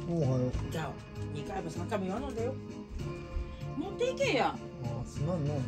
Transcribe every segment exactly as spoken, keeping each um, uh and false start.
おはよう。 じゃあにかいもさんかいも言わなんだよ。持っていけや。 ああ、すまんの。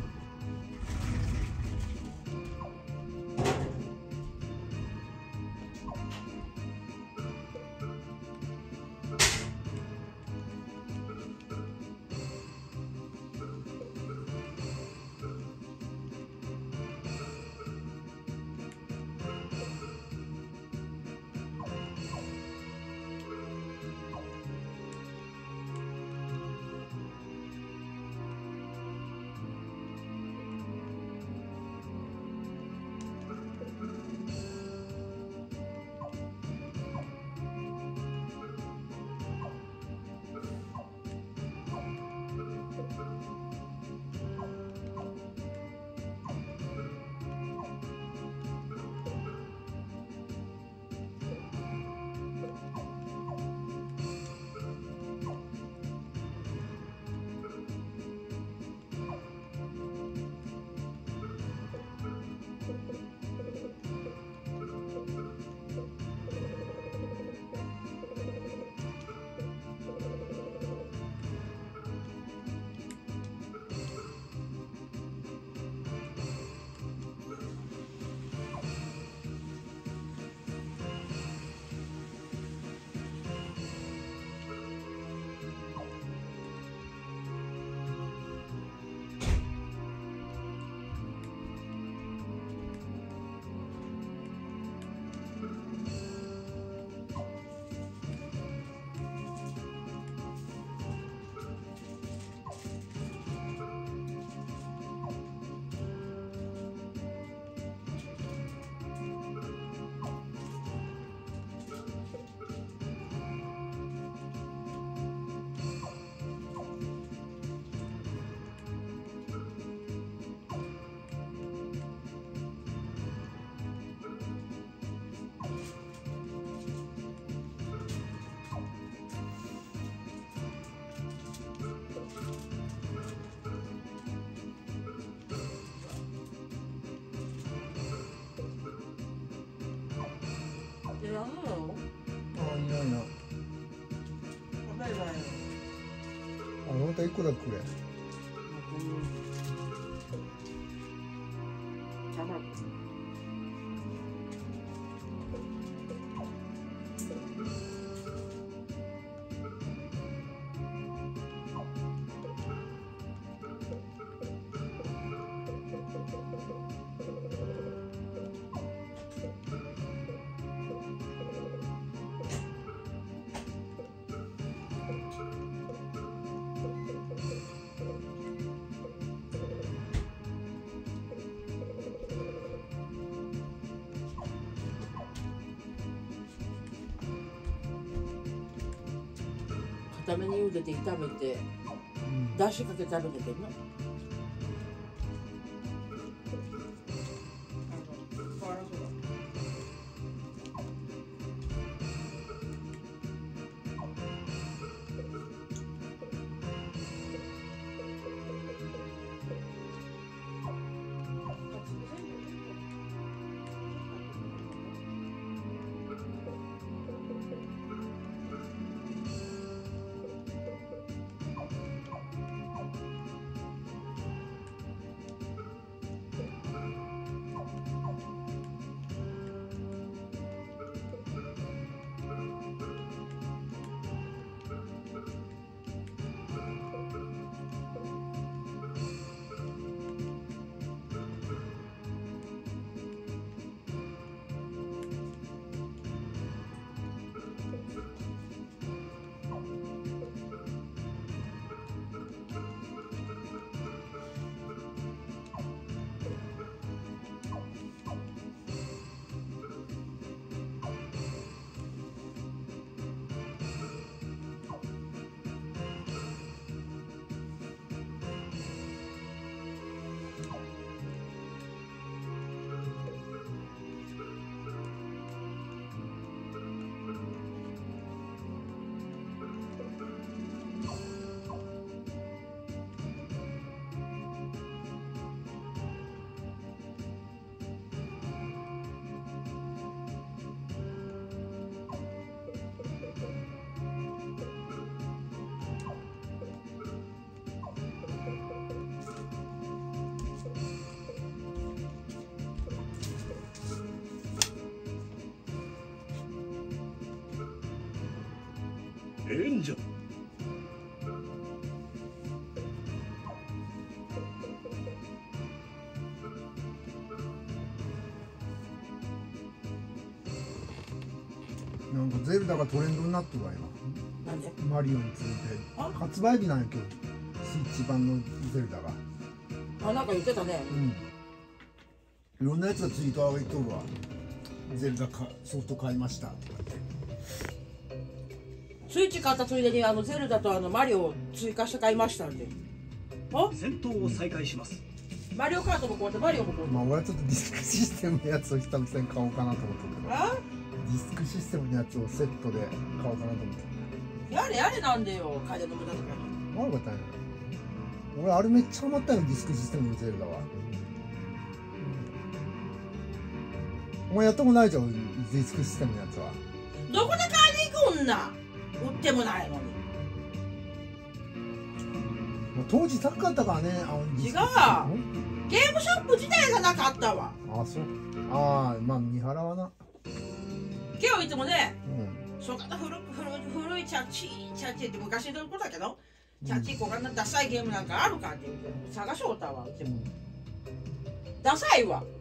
やるの？ ああ、いないな。 バイバイ。 あ、また一個だけくれ。 たま固めに茹でて炒めて、 うん。 だしかけて食べてけんの。 援助。 なんかゼルダがトレンドになってるわ今。 なんでマリオについてあ発売日なんやけど、スイッチ版のゼルダが。 あ、なんか言ってたね。 うん。いろんなやつがツイート上げとるわ。ゼルダかソフト買いましたとかって。 スイッチ買ったついでにあのゼルダとあのマリオを追加して買いましたんで。あ、 戦闘を再開します。 マリオカートもこうやってマリオもこうやって。 まあ俺はちょっとディスクシステムのやつを久々に買おうかなと思ったけど、 あ、 ディスクシステムのやつをセットで買おうかなと思った。 やれやれなんでよ、金の無駄とかに。 悪かったんや。俺あれめっちゃハマったよ、ディスクシステムのゼルダは。お前やったことないじゃん、ディスクシステムのやつは。 どこで買いに行くんな。売ってもないのに。 もう当時高かったからね、あのディスクシステム。 違うゲームショップ自体がなかったわ。 ああ、そう。ああ、まあ見払わな。 今日いつもね、 うん。 そんな古古古いチャッチーチャッチーって昔のことだけど、チャッチーこんなダサいゲームなんかあるかって言って探しょうたわ。うちもダサいわ。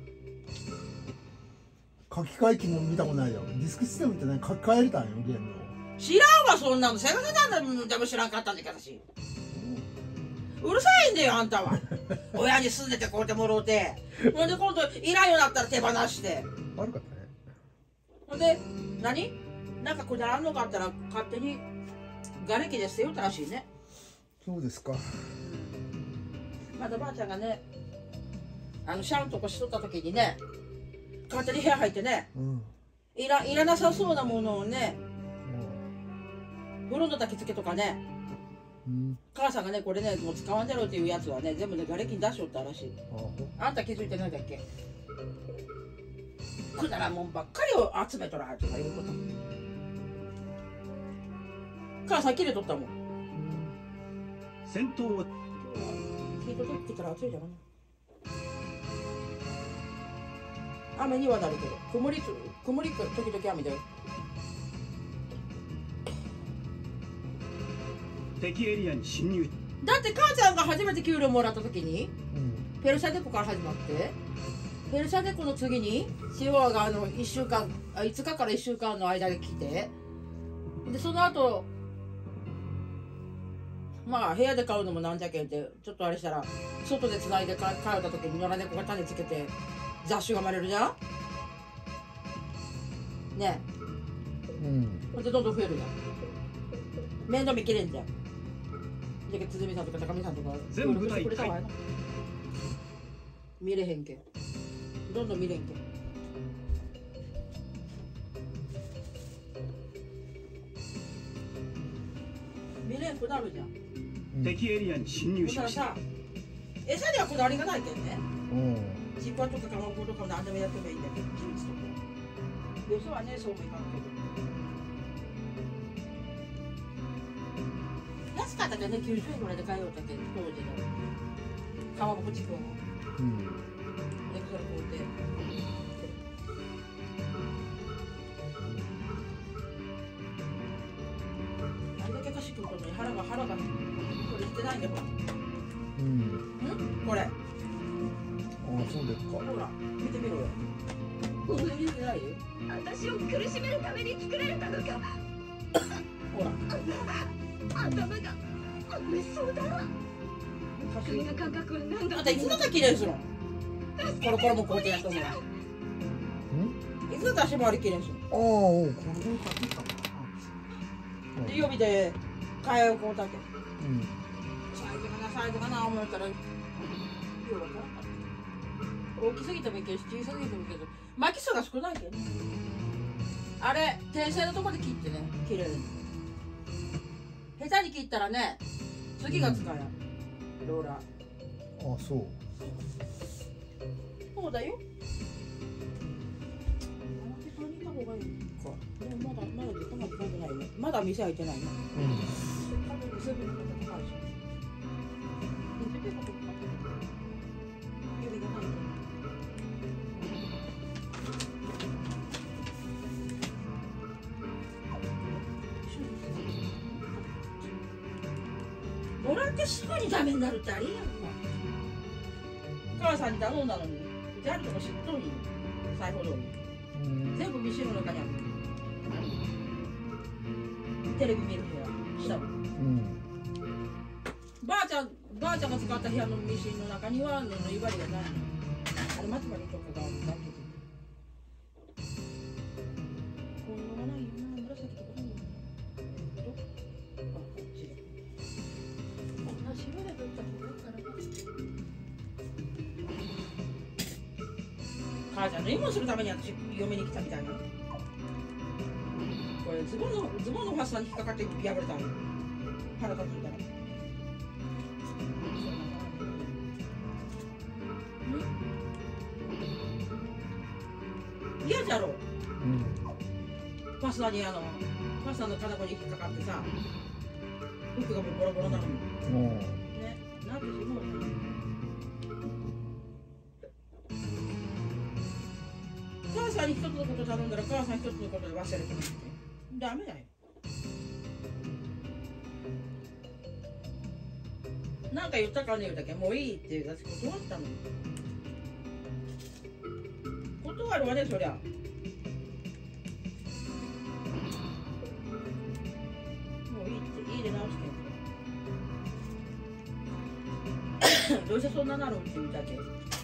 書き換え機も見たことないよ。ディスクシステムってね、書き換えれたんよ、ゲームを。 知らんわ、そんなの。セガサタンでも知らんかったんだけど私。うるさいんだよ、あんたは。親に住んでてこうやってもろうて。ほんで今度いらんようになったら手放して。 悪かったね。 ほんで、何なんかこれあんのかあったら勝手に瓦礫で捨てよったらしいね。 そうですか。 まだばあちゃんがね、あのシャンとこしとった時にね、勝手に部屋入ってね、 うん。 いらいらなさそうなものをね、風呂の焚き付けとかね、 うん。 母さんがね、これね、もう使わんだろうっていうやつはね、全部ね、瓦礫に出しとったらしい。 ああんた気づいてないんだっけ。くだらんもんばっかりを集めとらとかいうこと。母さん切れとったもん。 戦闘はヒートテック着たら暑いじゃない。雨にはなるけど、曇りつ曇り時々雨だよ。 敵エリアに侵入。 だって母ちゃんが初めて給料もらった時にうん。 ペルシャデコから始まって、ペルシャデコの次にシオアがあのいっしゅうかんあいつかからいっしゅうかんの間で来て、でその後まあ部屋で買うのもなんじゃけんってちょっとあれしたら外でつないで買った時に野良猫が種つけて雑種が生まれるじゃんねうん。 え。ほんでどんどん増えるじゃん。面倒見きれんじゃん。じゃけ鼓さんとか高見さんとか全部してくれたわよ。見れへんけん。どんどん見れんけん。見れんくなるじゃん。 敵エリアに侵入しました。 だからさ、餌にはこだわりがないけんね。 うん。 チッパーとかカマボとか何でもやってもいいんだけど、キムチとか。よそはね、そうもいかんけど。安かったけどね、きゅうじゅうえんぐらいで買えようったけど、当時の。かまぼこチキンを。 うん。 で、それ買うて。あれだけ菓子食うとね、腹が腹がこれしてないんだよ。 うん。 んこれ。 ああ、そうですか。 ほら、見てみろよ。これ見てないよ。 私を苦しめるために作られたのか。 ほら。 頭がめそうだ。首の感覚は何だ。 あんたいつだったら綺麗にするの。コロコロもこうやってやったのは。 うん。 いつだったら足回り綺麗にするああ、おう、これも買ってたかの。で、予備で替えをこうだけ。 な。うん。 サイズかな、サイズかな、思ったら。ようわからんかった。大きすぎてもいいけど、小さすぎてもいいけど、巻き数が少ないけどね。あれ、天線のところで切ってね、切れるの。下手に切ったらね、次が使えない。ローラー。 ああ、そう。 そうだよ。表買いに行った方がいいか。でもまだまだ時間がかかってないね。まだ店開いてないね。 うん。 多分セブンの方が高いし。水ペーパーとか買ってる。指がないと。手術する。 もらってすぐにダメになるってありえんわ。母さんに頼んだのに、うちあるとこ知っとるんよ。裁縫道具。全部ミシンの中にある。テレビ見る部屋、下も。 うんばあちゃん、ばあちゃんが使った部屋のミシンの中には、ね、縫い針がない。あれ、待ち針とかがだけで。これがないよな、紫とかないよな。どあ、こっちで。同じぐらいだった方がいいからな。母ちゃん、縫い物するために私、嫁に来たみたいな。これ、ズボンの、ズボンのファスナーに引っかかって破れたの。腹立つみたいな。嫌じゃろ、うん、ファスナーにあのファスナーの金子に引っかかってさ、服がもうボロボロなのに、ね、なんてしもう母さんに一つのこと頼んだら母さん一つのことで忘れてるってダメだよ。なんか言ったかね言うだけもういいっていうやつ断ったのに。断るわね、そりゃ。もういいって、いいで直してんどうせそんななのって言うだけ。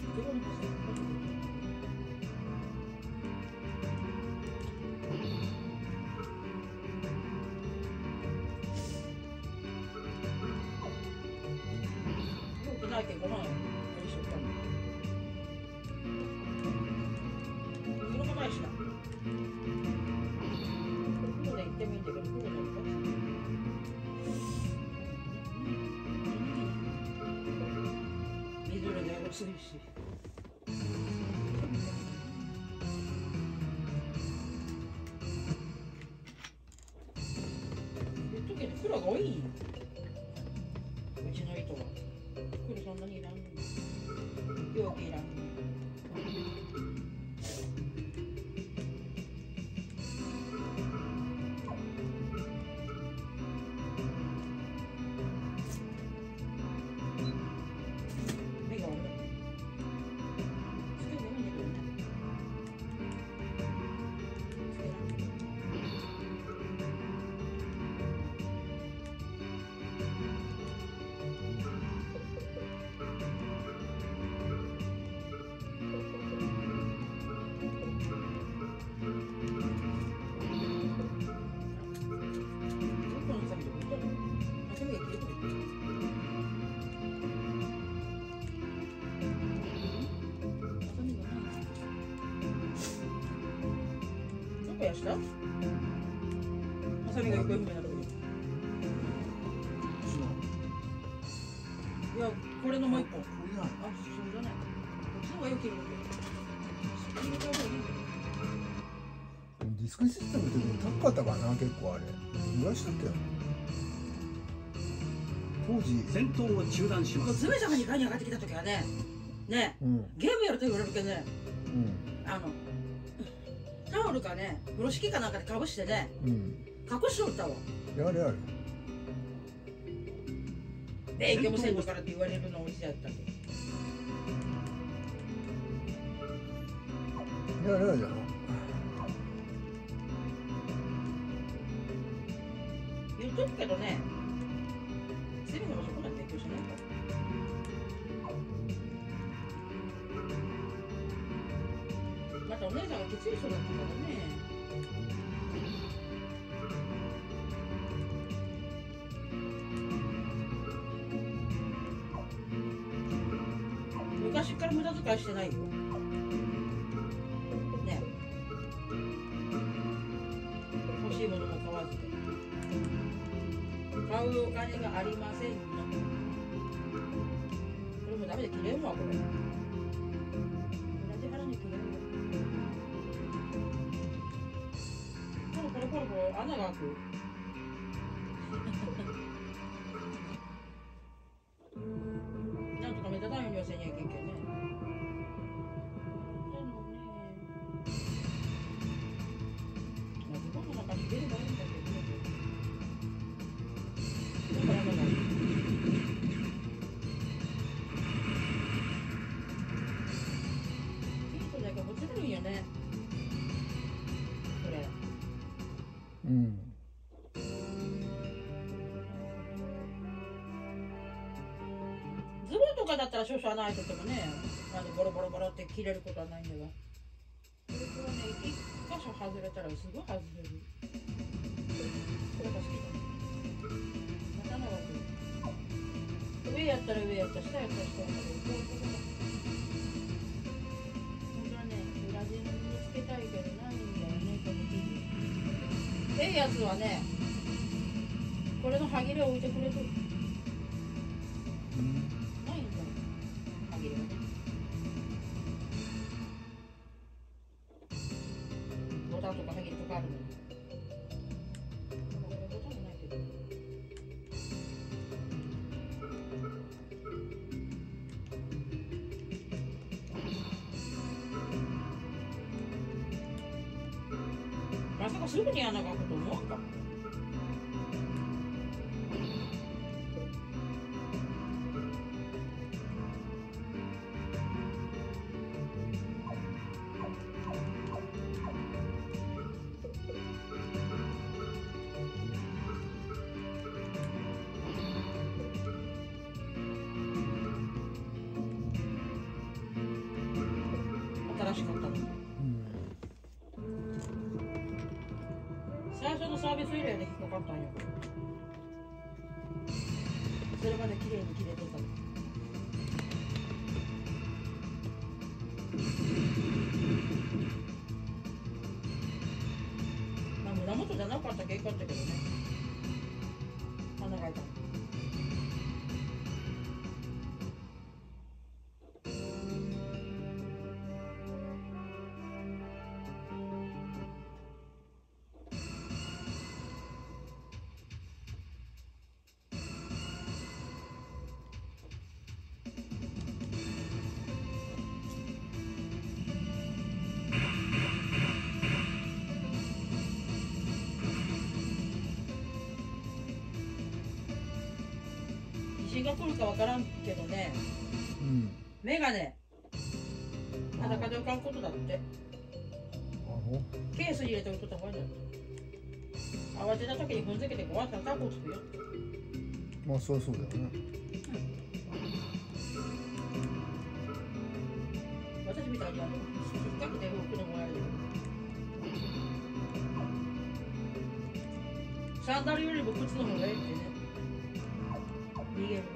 ないけどご飯一緒に食べる。そのままいしな。風呂で行ってもいいんだけど、風呂で行って水色でやるすぎるし。言っとくけど、風呂が多いんよ。うちの糸は。黒そんなにいらんの。容器いらんの。目が悪い。つけてもいいんだけどね。つけらん。やした？ハサミが行方不明なとこに。いや、これのもう一本。あ、そうじゃない。こっちの方がよく切るんだけど。 ディスクシステムの時に高かったかな、結構あれ。意外したっけ？当時戦闘を中断します。 ズメ様に階に上がってきた時はね、ね、うん、ゲームやると言われるけどね、うん、あのタオルかね、風呂敷かなんかでかぶしてね、うん、隠しとったわ。 やれやれ。 勉強もせんのからって言われるのおじやったけど。やれやれじゃな。 言っとくけどね、セミのもそこまで勉強しないから。またお姉さんがきつい人だったからね。昔から無駄遣いしてないよ。ね。欲しいものも買わずで。買うお金がありませんよ。これもダメで切れんわ、これ。同じ腹に切れんわ。ポロポロポロポロ穴が開く。なんとか目立たないようにはせにゃいけんけんね。でもね、まあ、ズボンの中に入れればいいんだけどね。だからまだかだったら少々穴開いててもね、あのボロボロボロって切れることはないんだが、これはね、一箇所外れたらすごい外れる。これが好きだ。また長く上やったら上やった、下やったら下やったら、こういうことだ。本当はね、裏地につけたいけどないんだよね、この生地。ええやつはね、これの歯切れを置いてくれとる。ないんだよ、歯切れがね。ボタンとか歯切れとかあるのに。これボタンもないけど。まさかすぐに穴が開くと思わんか。新しかったの。最初のサービスエリアで引っかかったんよ。それまで綺麗に切れてたの。まあ胸元じゃなかったら結構あったけどね。穴が開いたの。地震が来るかわからんけどね、 うん。 メガネ裸で浮かんことだって。 あほ。 ケースに入れておいとった方がいいんだって。慌てた時に踏んづけて壊したらタコつくよ。 まあそうそうだよね。 私みたいにあの引っ掛けて動くのもあるよ。サンダルよりも靴の方がいいってね。逃げる。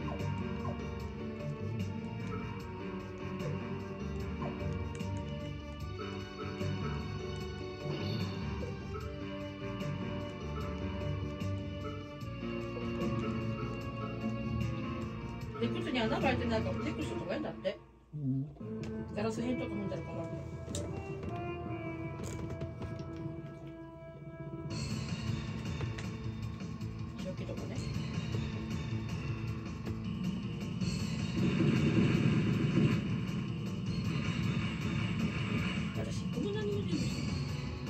で、靴に穴が開いてないかチェックしとった方がいいんだって。 うん。 ガラス片とか踏んだら困る。食器とかね。私こんなにも準備してない。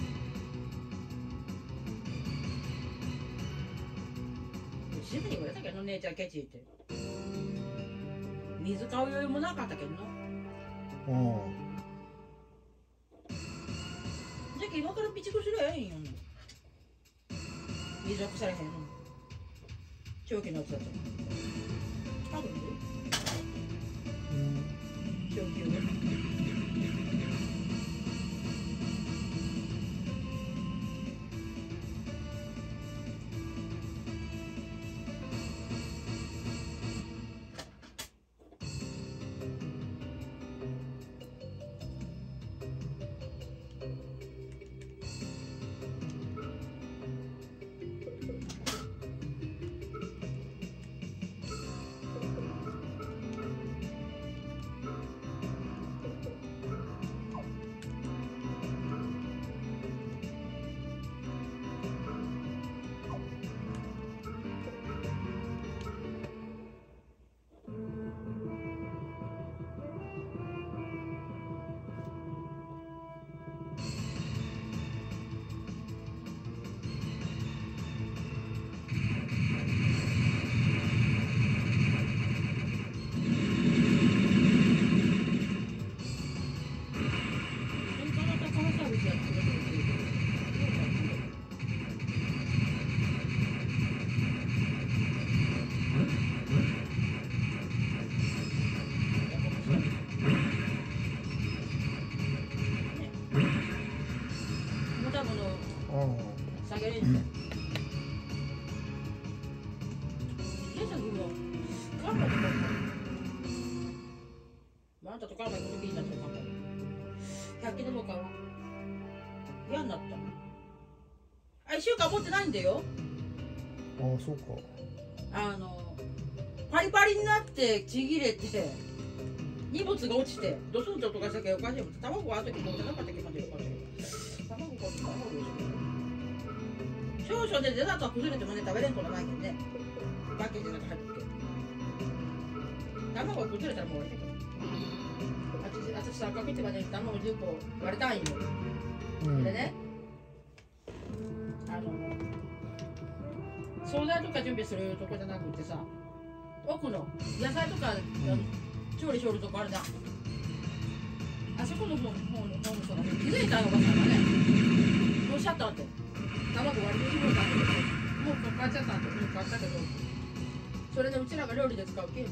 渋に言われたけど姉ちゃんケチって水買う余裕もなかったけどな。 あじゃあ今から備蓄すりゃええんよ。水は腐れへんの。長期のやつだったらあるんであ。うん。 長期をね。 れんじゃん。家先もカンパとかあんたとカンパ行く時になってるカンパひゃく均でも買うわ。嫌になった。あ、いっしゅうかん持ってないんだよ。 ああそうか。 あのパリパリになってちぎれて荷物が落ちてドスンと音がしたけどおかしいもん。卵はあの時持ってなかったっけまでよかったけど卵こう卵少々でデザートは崩れてもね食べれんことないけどね。パッケージの中入ってるけど卵が崩れたらもう終わりだけど私私さ赤くってまでに卵じゅっこ割れたんよ、うん、でねあの惣菜とか準備するとこじゃなくてさ奥の野菜とか、うん、調理しよるとこあるじゃん。あそこの方の方の人が気づいたおばさんがねどうしちゃったって卵割りにしようたんだけどもう買っちゃったんだけど買ったけどそれでうちらが料理で使うけん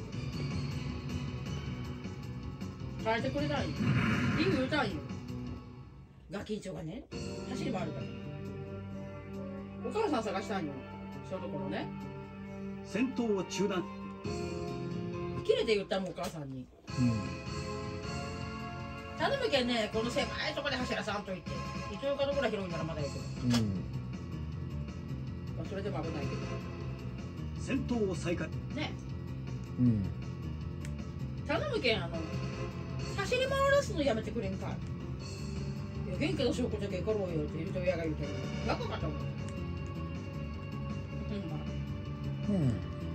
変えてくれたんよ。理由言うたんよ。ガキンチョがね走り回るからお母さん探したんよ。そういうところね戦闘を中断。 切れて言ったもんお母さんに、うん、頼むけんねこの狭いとこで走らさんといて一応かどこら広いならまだいいけど、うんまあ、それでも危ないけど戦闘を再開ねうん頼むけんあの走り回らすのやめてくれんかい。いや元気の証拠じゃけんかろうよって言うと親が言うけどバカかと思う。うん、うん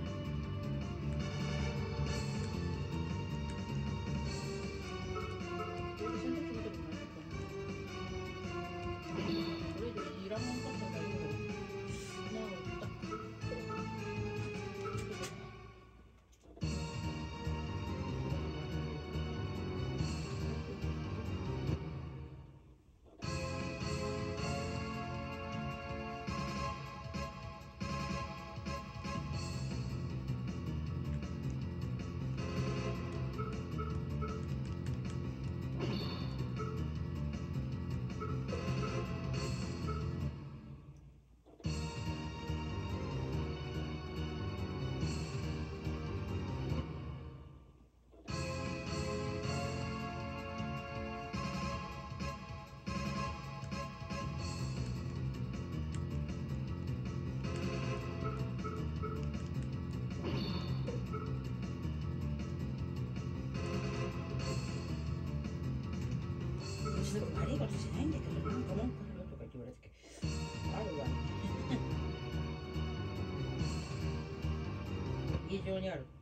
悪いことしないんだけどなんか文句あるとか言って言われたけどあるわ異常にある。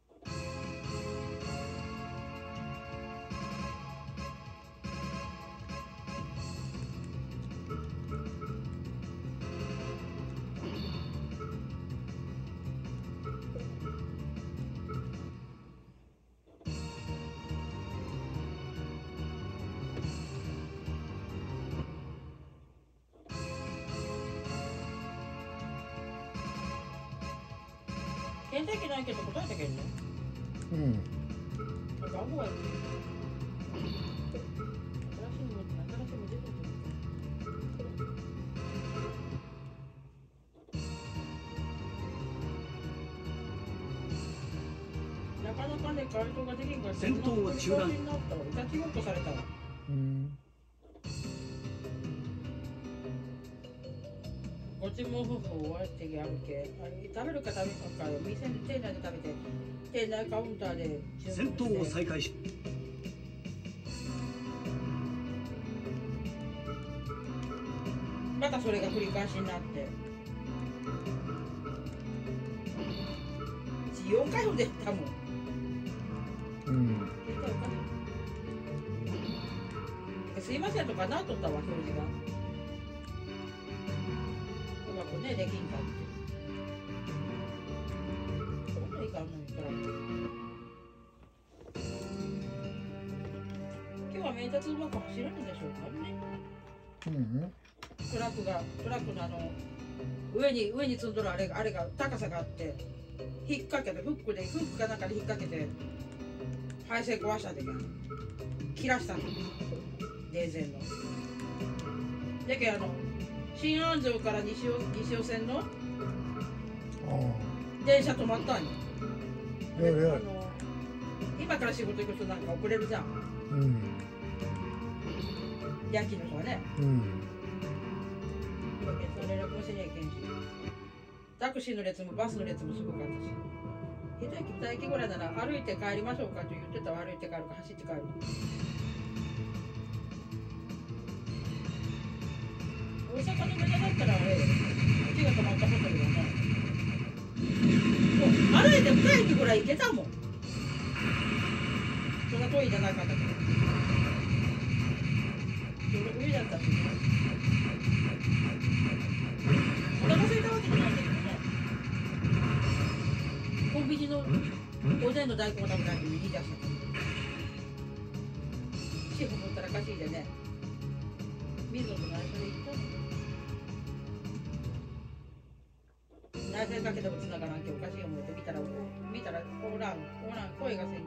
検体機ないけど答えたけんね。うん。なんかあんまり。新しいもの、新しいもの出てくる。なかなかね、回答ができんから。 戦闘を中断。 いたちごっこされたわ。うん。こっちも夫婦終わってやるけ食べるか食べんかから店の店内で食べて店内カウンターで戦闘を再開しまたそれが繰り返しになってよんかいほどやったもん。うんすいませんとかなっとったわ表示がね、できんかって。そんないかんのにから。今日は名鉄うまく走れるんでしょうかね。うん、トラックがトラックのあの上に上に積んどるあれがあれが高さがあって引っ掛けてフックでフックかなんかで引っ掛けて配線壊したんだけど切らしたの電線の。だけどあの新安城から西尾西尾線のあ電車止まったんよ。 あ、いやいやあの今から仕事行く人なんか遅れるじゃん。 うん夜勤の人はね。 うん連絡もしにゃいけんし。タクシーの列もバスの列もすごかったし。一駅二駅ぐらいなら歩いて帰りましょうかと言ってたわ。歩いて帰るか走って帰る。大阪の目だったらあれ、駅が止まったホテルはね。もう歩いて二駅ぐらい行けたもん。そんな遠いじゃなかったけど。それ上だったしね。お腹空いたわけじゃないんだけどね。コンビニのおでんの大根を食べたいと言い出したから。シェフほったらかしいでね。水野と内緒で行った内線かけてもつながらんけおかしい思って見たら見たらおらんおらん声がせんけん。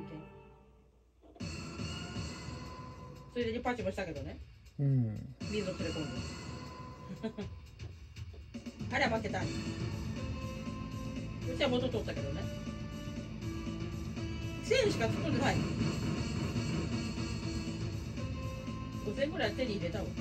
それでパチもしたけどね。 うん水野連れ込んであれは負けたんよ。うちは元取ったけどね。せんえんしか突っ込んでない。ごせんえんぐらい手に入れたわ。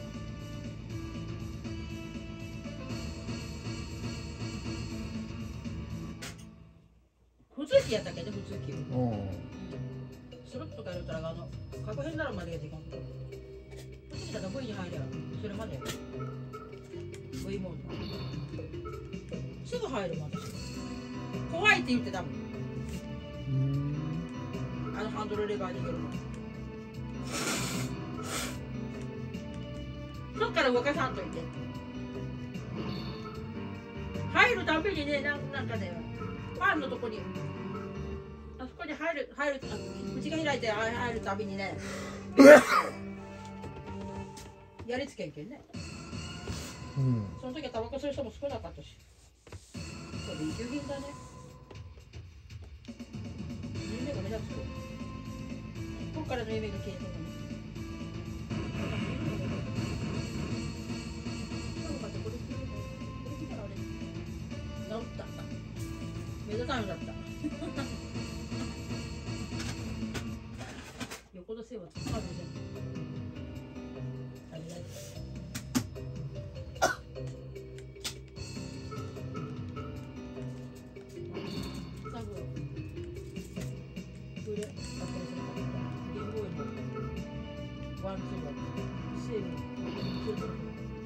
普通機やったっけね、普通機。スロットとか言うたらあの確変ならまでができん。普通機だったら V に入りゃそれまで V モードすぐ入るもん私。怖いって言ってたもん。あのハンドルレバー握るの。そっから動かさんといて。入るたびにね、なんなんかね、ファンのとこに、あそこに入る、入る、口が開いて入るたびにね、やりつけんけんね。 うん、 その時はタバコ吸う人も少なかったし。それで一級品だね。夢が目立つと。ここからの夢が消えてるのね。治った。目立たなくなった。横の線はつかむじゃん。あれだ。多分。これ、あ、これじゃなかった。ゲームボーイのワンツーだった。セーブ。そうそう。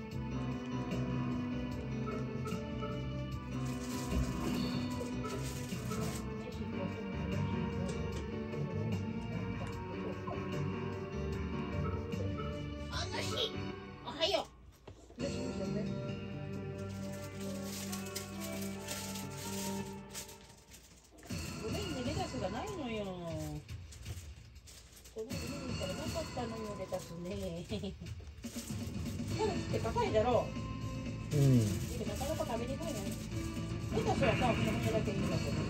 だろう。うん。なかなか食べにくいね。レタスはさ、この骨だけいいんだけど。ね。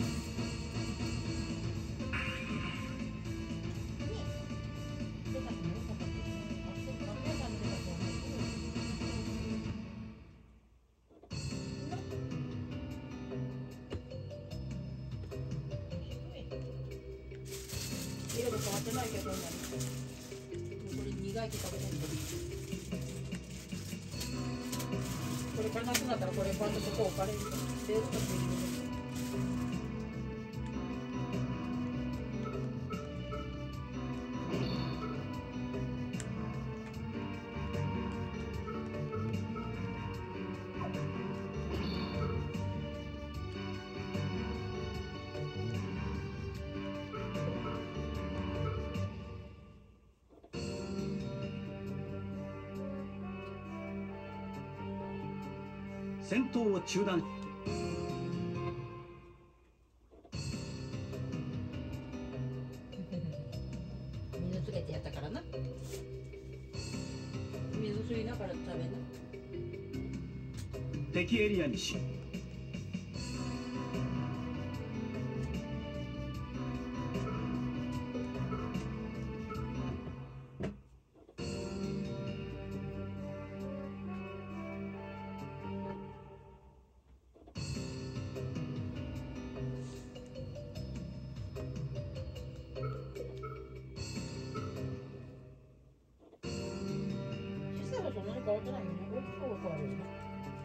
レタスも良かったけどね。あ、そうか、皆さんのレタスは入ってる。色が変わってないけど、そんなに。これ苦いって食べないと。これから夏になったらこれバンドここ置かれると冷蔵庫に入れる。 戦闘を中断。 水つけてやったからな。水吸いながら食べな。 敵エリアにし。 変わってないよね。大きくは変わるよね。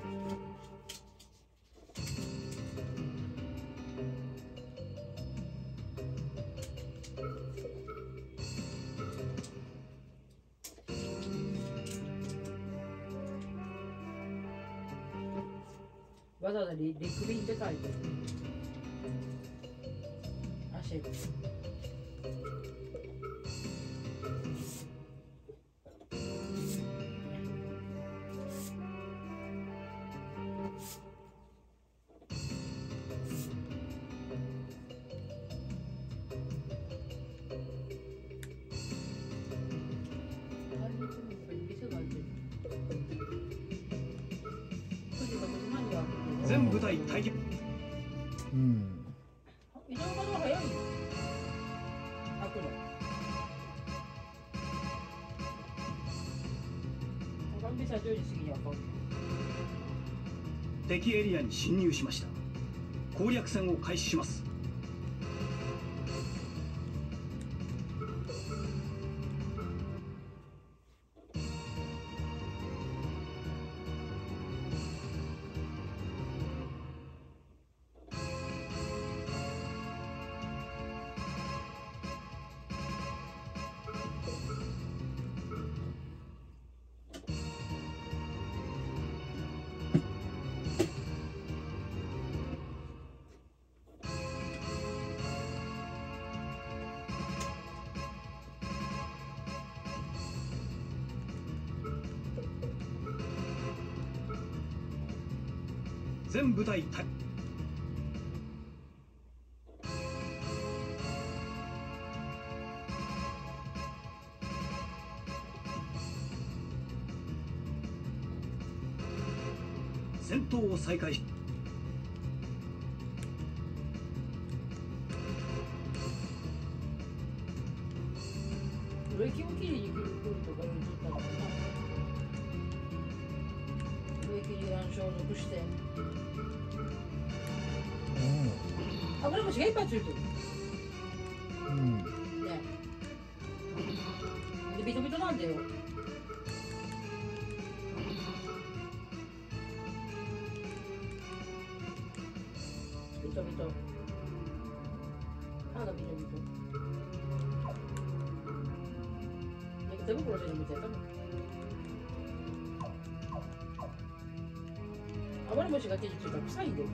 わざわざリリクビンって書いてる。足。 全部隊待機。 うん。 移動が早いよ。あ、これ。完璧さじゅうじ過ぎには変わる。 敵エリアに侵入しました。攻略戦を開始します。全部隊待機。戦闘を再開し、 ブレーキをきれいに来るとか言ったのかな。ブレーキに消毒して。油虫がいっぱいついてる。 うん。 ね。でビトビトなんだよ。ビトビト。歯がビトビト。手袋してるみたいだもん。油虫が手についたら臭いんだよ。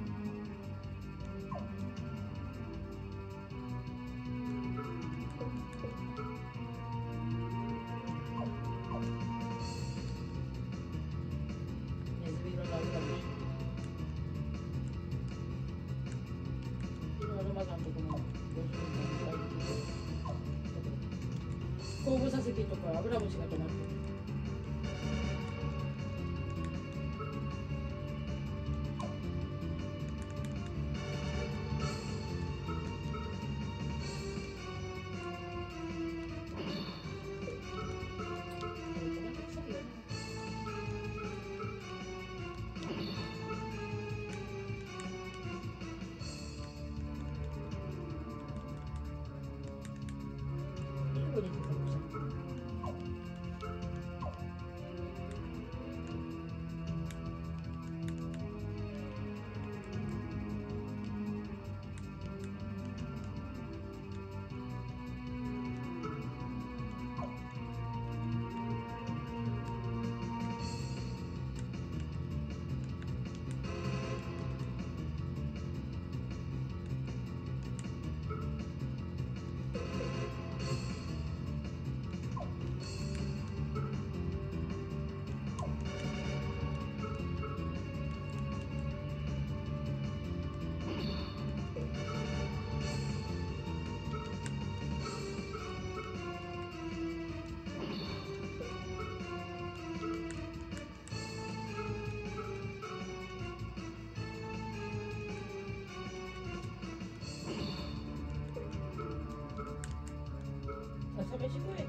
後部座席とか油虫が止まってる。Sampai situ ya.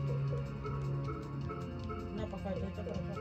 Kenapa kaya itu berapa?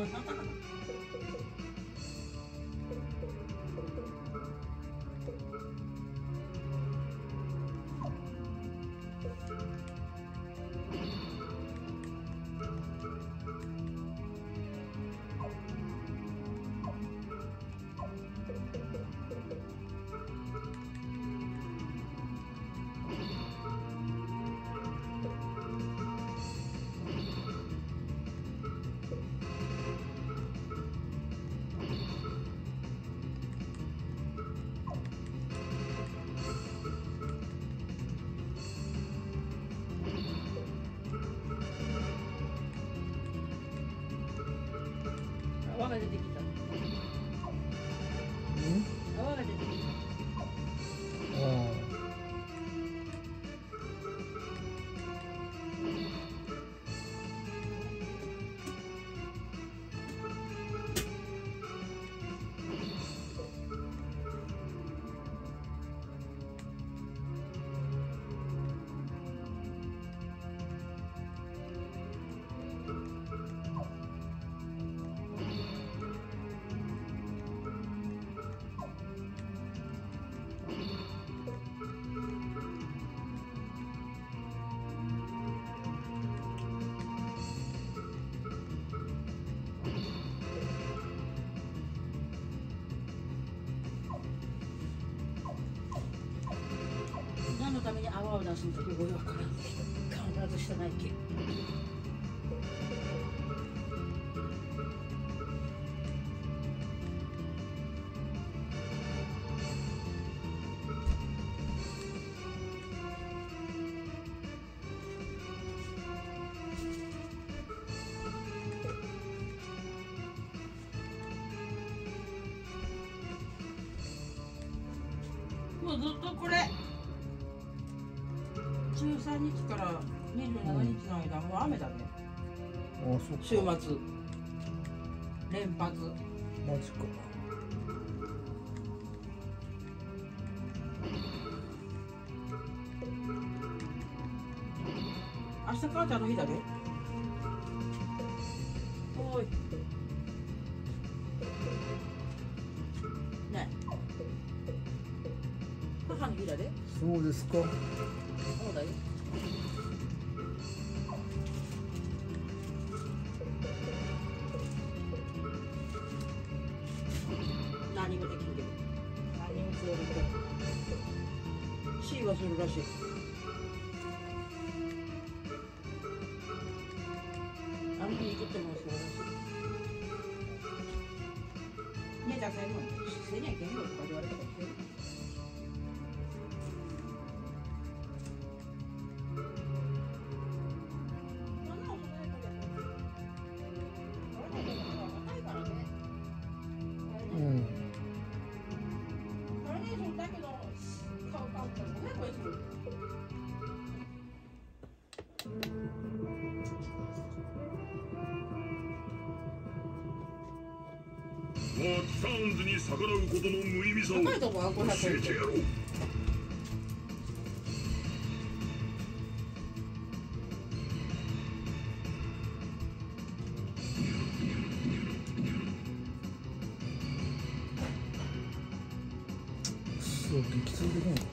泡が出てきた。泡が出てきた。 あ何のために泡を出すのかよくわからんけど、必ずしてないけ。もうずっとこれじゅうさんにちからにじゅうしちにちの間、もう雨だね。 あ、そっか。 週末連発。 マジか。 明日母ちゃんの日だね。おいねえ、母の日だね。 そうですか。 そうだよ。何もできんけど、何もするけど C はするらしい。あの日にとってもそうらしい。姉ちゃんせんのせにゃいけんのとか言われたかもしれない。 うん。 マーキタウンズに逆らうことの無意味さを高いとこはごひゃくえん教えてやろう。 そう、激痛できんの。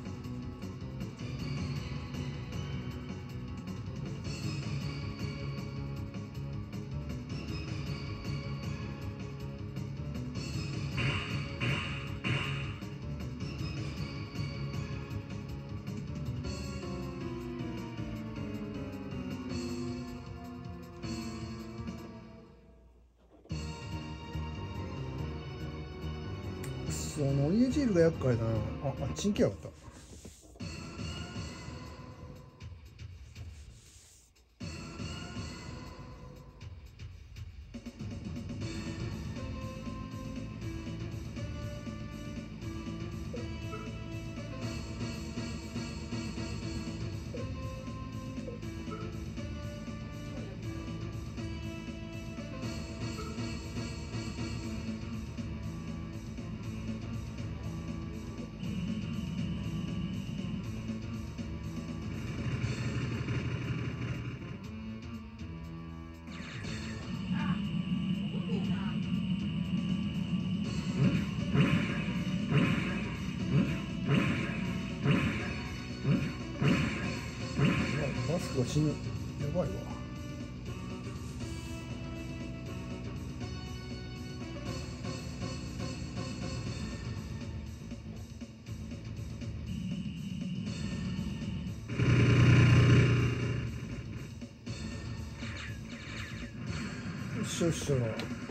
そのオリーブジールが厄介だな。あ、あっちに来やがった。 うわ死ぬ。やばいわ。よっしゃよっしゃ。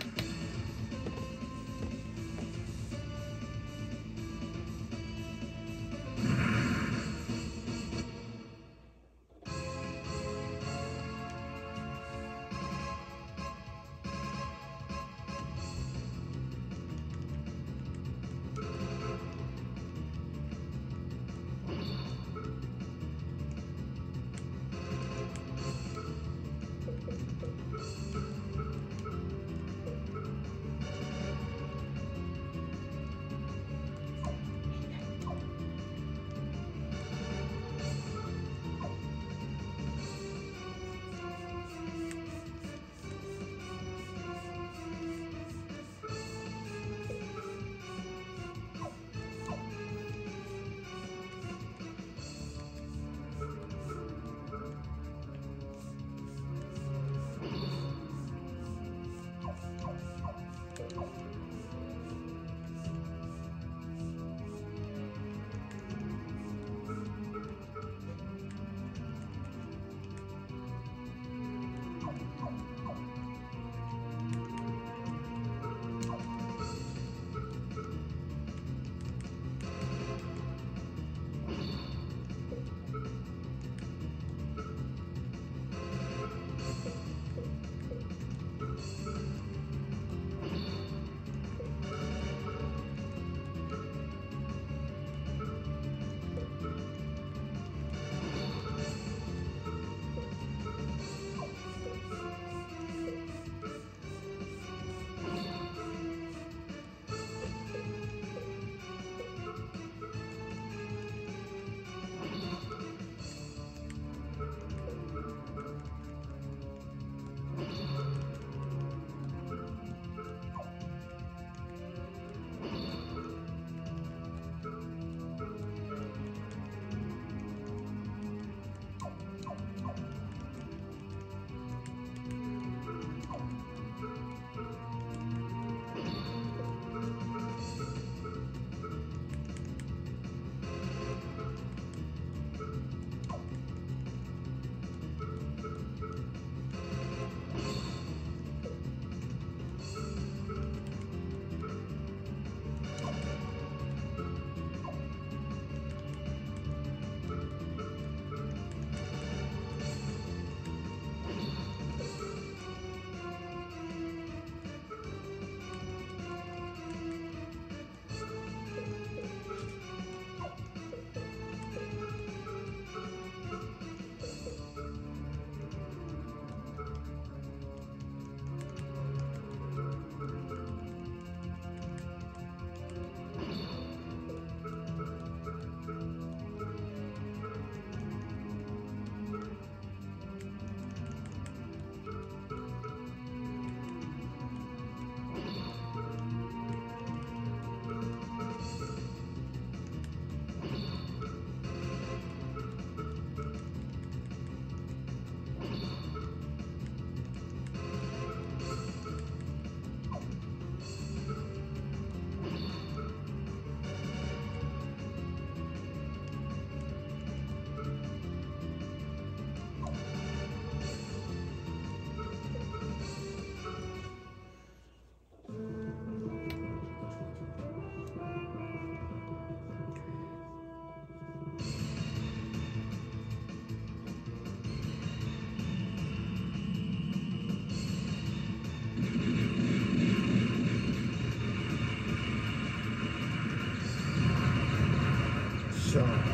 しゃー。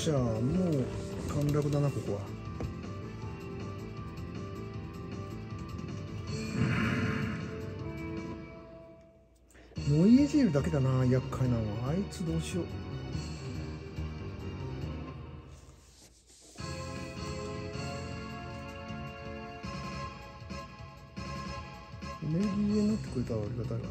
しゃ、もう陥落だなここは。ノイエジールだけだな、厄介なのは。あいつどうしよう。エネルギーになってくれたらありがたいかな。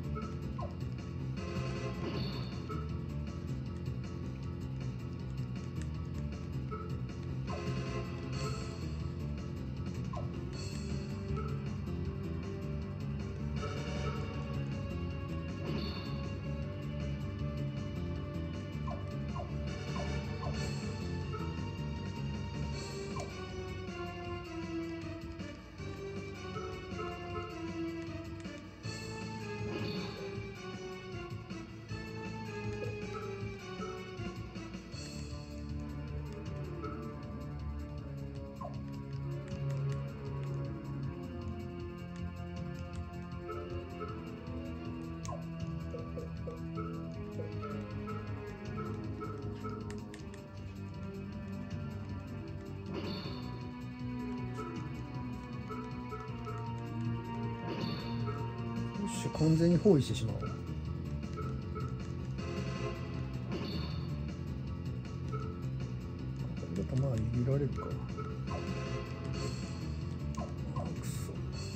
完全に包囲してしまおう。これだとまあ逃げられるか。あくそ。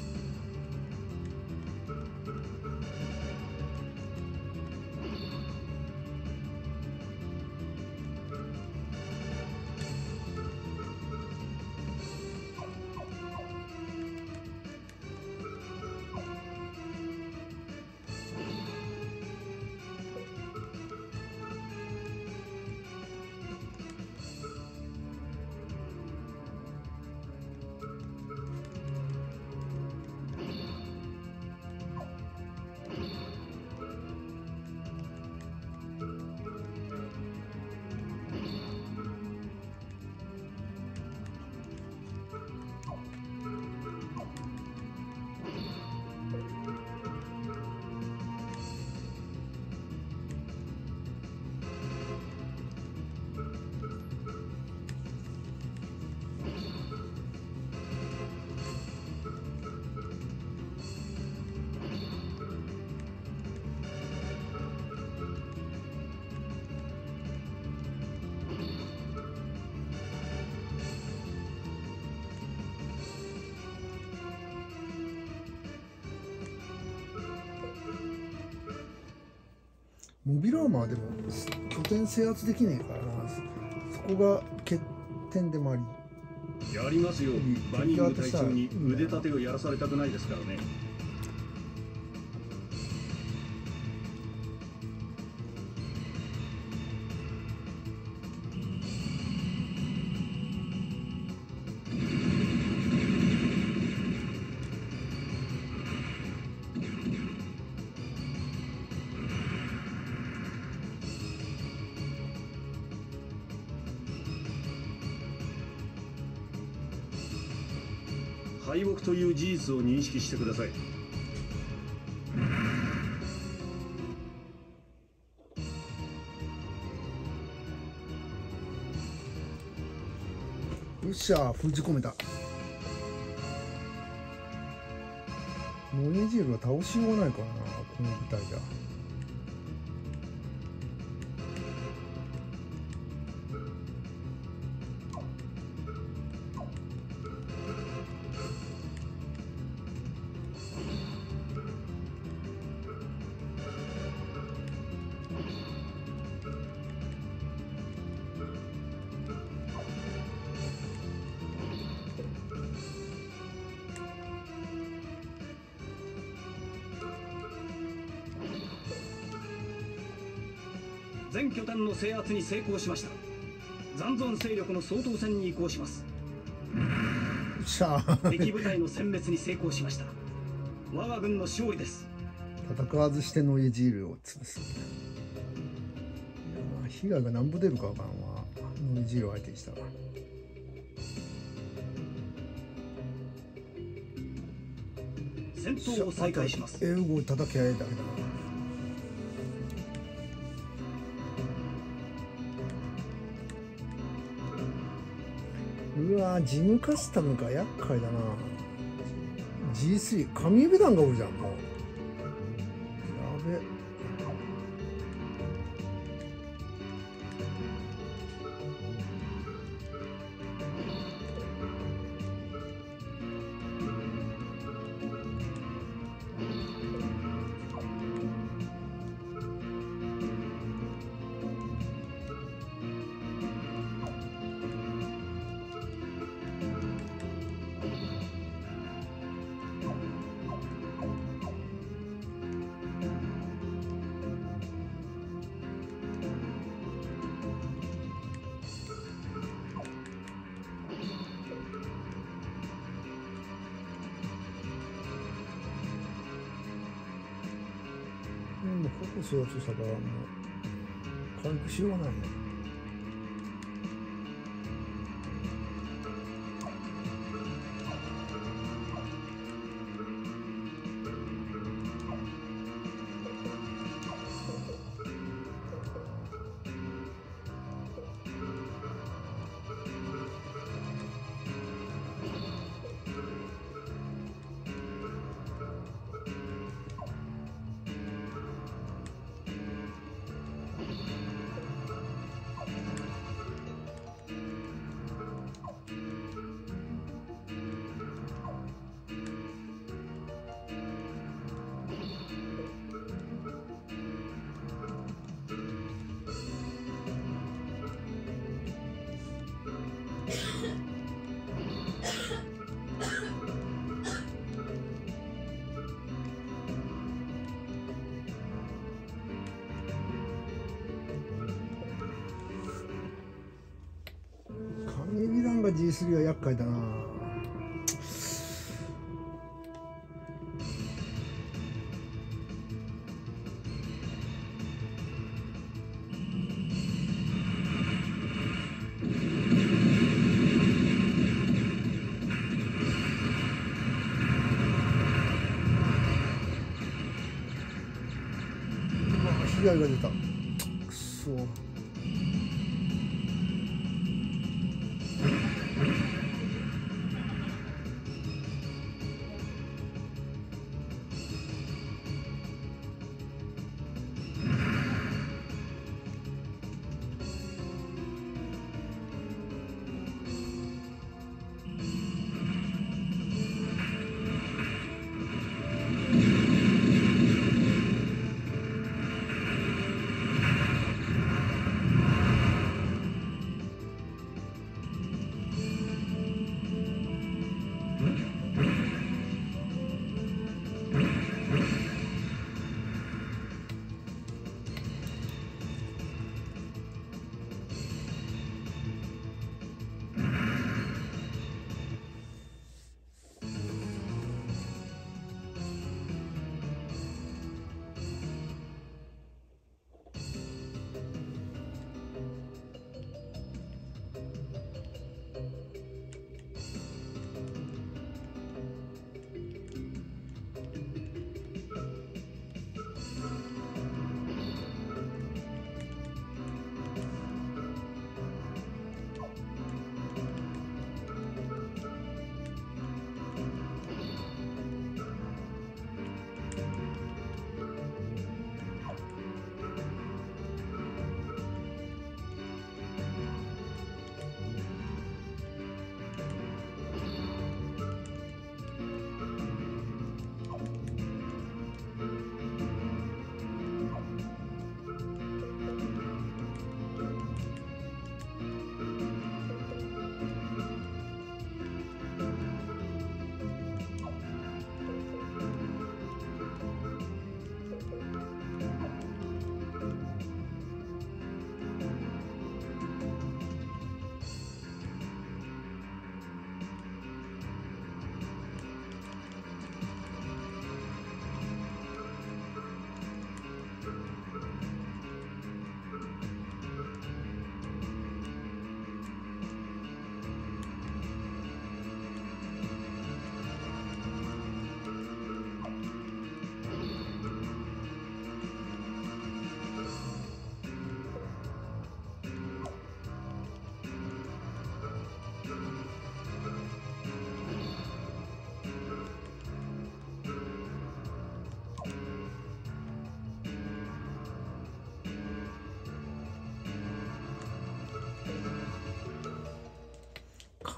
モビルアーマーでも拠点制圧できねえからな。そこが欠点でもあり。 やりますよ。バニング隊長に腕立てをやらされたくないですからね。敗北という事実を認識してください。 よっしゃ、封じ込めた。ノイエジールは倒しようがないからな、この部隊じゃ。 全拠点の制圧に成功しました。残存勢力の掃討戦に移行します。 しゃあ敵部隊の殲滅に成功しました。我が軍の勝利です。 戦わずしてノイエジールを潰す。いや、まあ被害が何ぼ出るかわからんわ、ノイエジールを相手にしたら。 戦闘を再開します。 英語を叩き合えだけだな。 うわジムカスタムか厄介だな。 ジースリー 神指弾がおるじゃんもう。やべ。もうフォークスをしたからもう回復しようがないね。神指弾が ジースリー は厄介だな。被害が出た。くそ。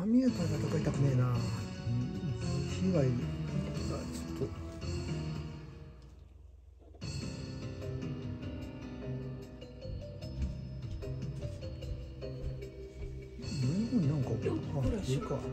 神湯から戦いたくねえな。被害がちょっと。上の方になんか、あ、上か。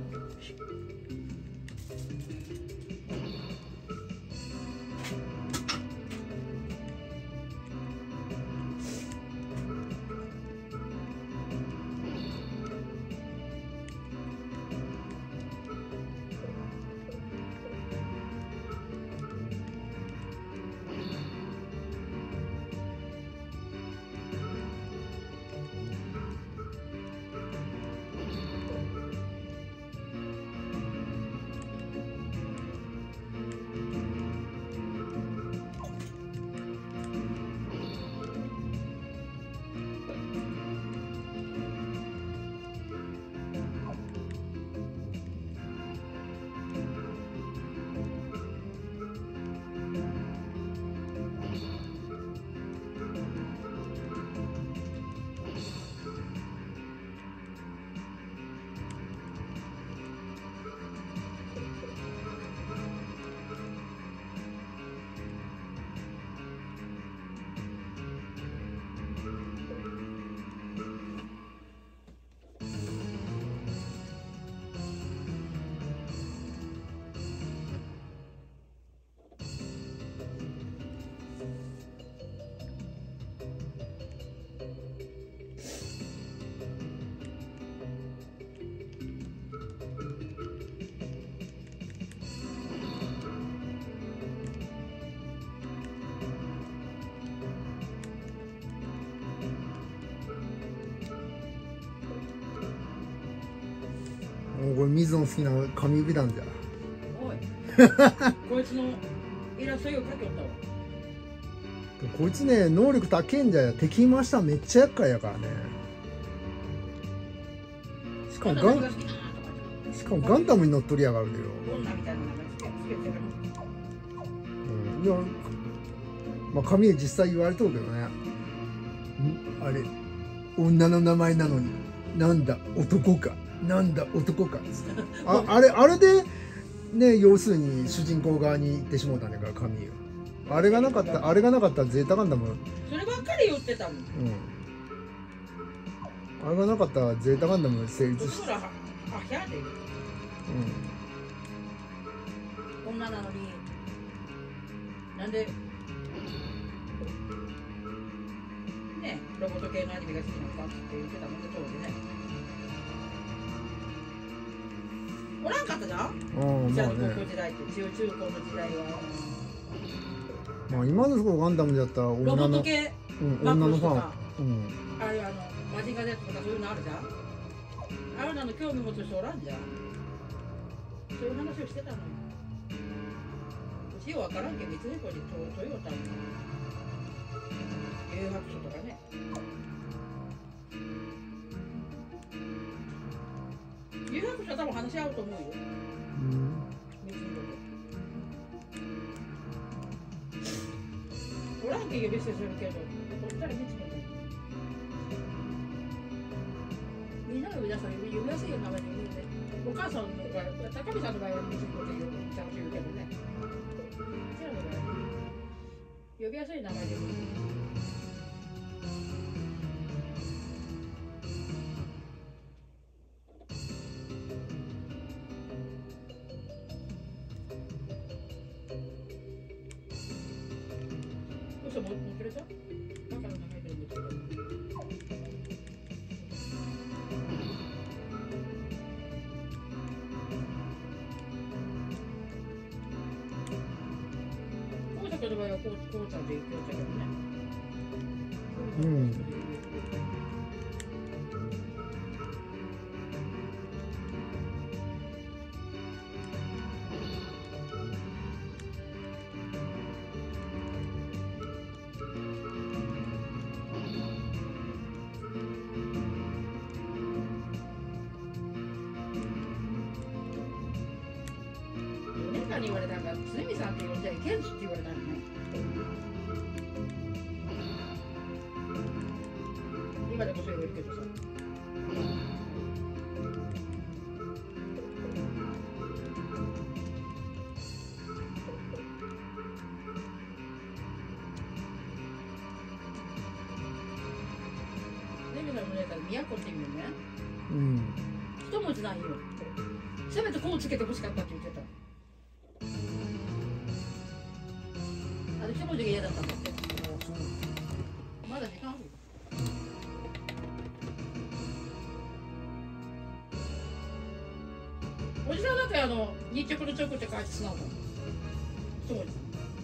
もうこれ水野好きな神指弾じゃ。 おいこいつのイラストよく描きよったわ。 こいつね能力高えんじゃよ。敵回したらめっちゃ厄介やからね。しかもガンしかもガンダムに乗っ取りやがるよ。 女みたいなのがつけつけてる。 うん、いやまあ神へ実際言われとるけどね。んあれ女の名前なのになんだ男かなんだ男かっつってああれあれでね要するに主人公側に行ってしもうたんだから神へ。あれがなかったあれがなかったらゼータガンダムそればっかり言ってたもん。 うんあれがなかったらゼータガンダム成立して、 そらあひゃでう女なのになんでねロボット系のアニメが好きなのかって言ってたもんね当時ね。おらんかったじゃん。 ん、うん、 じゃあまあね高校時代って中中高の時代はまあ今のところガンダムだったらロボ女の、 ット系うん、 マ女のファンクロスとかうんああいうあのマジンガー Z とかそういうのあるじゃん。ああいうのの興味持つ人おらんじゃん。そういう話をしてたのよ。うちようわからんけん三つ猫にトトヨタの誘白書とかね。誘白書は多分話し合うと思うよ。 うん三つ猫。おらんけん呼び捨てするけど、こったら三つ猫。みんなが呼び出したら呼びやすいよ名前で言うね。お母さんの場合、高見さんの場合は三つ猫って言うちゃんと言うけどね。うちらの場合呼びやすい名前で言う。嘘も持ってるじゃん。バカの名前で持ってる。こうたけの場合はこうこうちゃんで言っちゃうけどね。 うんお姉さんに言われたんが、つみさんって呼んじゃいけんって言われたんね。今でもそう言われるけどさ。 のネタで都って意味よね。 うん一文字ないよ。せめてこうつけてほしかったって言ってた。あれ一文字が嫌だったんだって。まだ時間ある。おじさんだってあの日直の直って書いてつながる。一文字。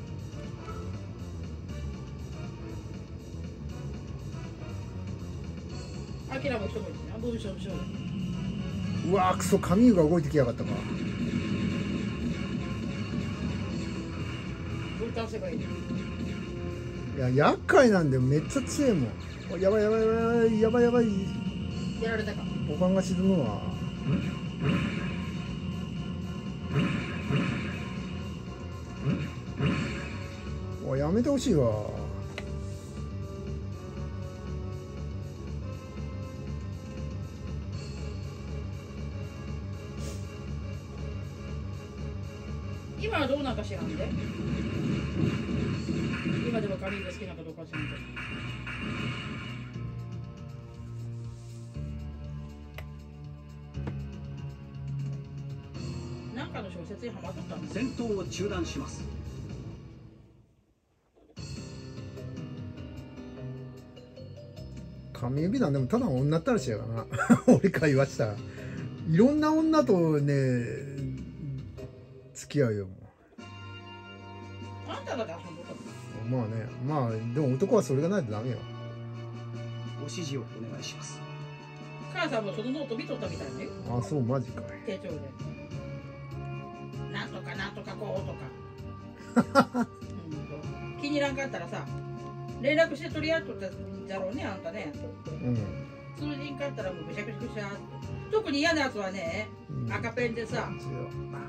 あきらも一文字ね。文章の章。 うわークソ髪が動いてきやがったか。 分担せばいい。 いや厄介なんだよ、めっちゃ強いもん。おやばいやばいやばいやばいやばい。 やられたか。 五感が沈むわ。おいやめてほしいわ。 今はどうなんか知らんで。今でもカリーが好きなかどうか知らんで。なんかの小説にハマっとったんです。 戦闘を中断します。 神指なんでもただの女ったらしやがな。俺から言わしたらいろんな女とね付き合うよ。もあんたがで遊んどったの。 うまあね、まあでも男はそれがないとダメよ。 ご指示をお願いします。 母さんもそのノート見とったみたいね。 あそうマジかい。 手帳で。なんとかなんとかこうとか。うんと、気に入らんかったらさ、連絡して取り合っとっただろうね、あんたね。 うん通じんかったらもうぐしゃぐしゃぐしゃ。特に嫌なやつはね、 うん赤ペンでさ、 一応